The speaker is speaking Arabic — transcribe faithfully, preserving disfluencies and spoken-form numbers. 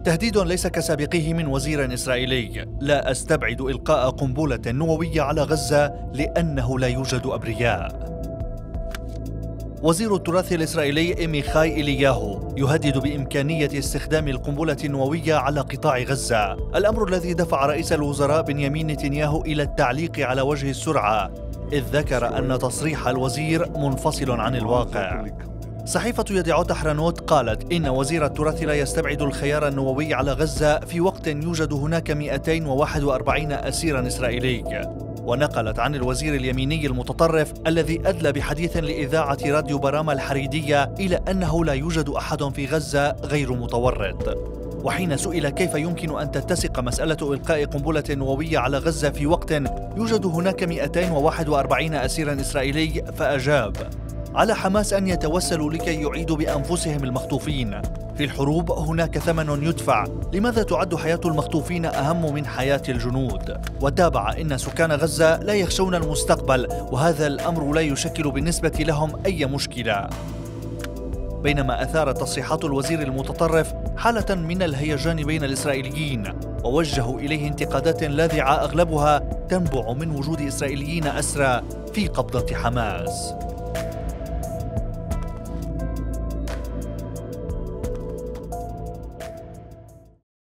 تهديد ليس كسابقيه من وزير إسرائيلي: لا أستبعد إلقاء قنبلة نووية على غزة لأنه لا يوجد أبرياء. وزير التراث الإسرائيلي إيميخاي إلياهو يهدد بإمكانية استخدام القنبلة النووية على قطاع غزة، الأمر الذي دفع رئيس الوزراء بنيامين نتنياهو إلى التعليق على وجه السرعة، إذ ذكر أن تصريح الوزير منفصل عن الواقع. صحيفة يدعوت أحرنوت قالت إن وزير التراث لا يستبعد الخيار النووي على غزة في وقت يوجد هناك مئتين وواحد وأربعين أسيراً إسرائيلي، ونقلت عن الوزير اليميني المتطرف الذي أدلى بحديث لإذاعة راديو براما الحريدية إلى أنه لا يوجد أحد في غزة غير متورط. وحين سئل كيف يمكن أن تتسق مسألة إلقاء قنبلة نووية على غزة في وقت يوجد هناك مئتين وواحد وأربعين أسيراً إسرائيلي، فأجاب: على حماس أن يتوسلوا لكي يعيدوا بأنفسهم المخطوفين. في الحروب هناك ثمن يدفع، لماذا تعد حياة المخطوفين أهم من حياة الجنود؟ وتابع: إن سكان غزة لا يخشون المستقبل، وهذا الأمر لا يشكل بالنسبة لهم أي مشكلة. بينما أثارت تصريحات الوزير المتطرف حالة من الهيجان بين الإسرائيليين، ووجهوا إليه انتقادات لاذعة أغلبها تنبع من وجود إسرائيليين أسرى في قبضة حماس.